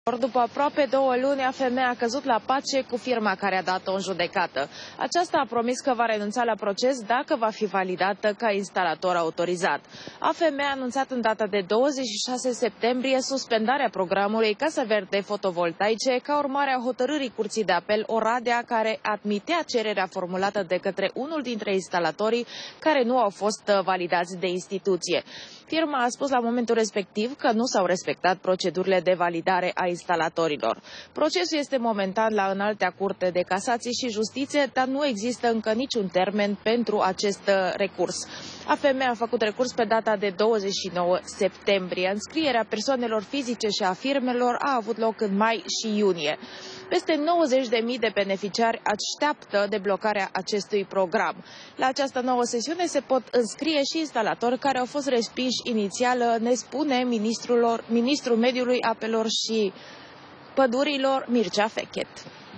După aproape 2 luni, AFM a căzut la pace cu firma care a dat-o în judecată. Aceasta a promis că va renunța la proces dacă va fi validată ca instalator autorizat. AFM a anunțat în data de 26 septembrie suspendarea programului Casă Verde fotovoltaice ca urmare a hotărârii Curții de Apel Oradea, care admitea cererea formulată de către unul dintre instalatorii care nu au fost validați de instituție. Firma a spus la momentul respectiv că nu s-au respectat procedurile de validare a instalatorilor. Procesul este momentan la Înaltea Curte de Casație și Justiție, dar nu există încă niciun termen pentru acest recurs. AFM a făcut recurs pe data de 29 septembrie. Înscrierea persoanelor fizice și a firmelor a avut loc în mai și iunie. Peste 90.000 de beneficiari așteaptă deblocarea acestui program. La această nouă sesiune se pot înscrie și instalatori care au fost respinși inițial, ne spune ministrul Mediului, Apelor și Pădurilor, Mircea Fechet.